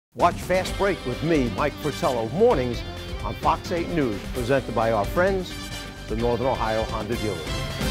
Watch Fast Break with me, Mike Fratello, mornings on Fox 8 News, presented by our friends, the Northern Ohio Honda dealers.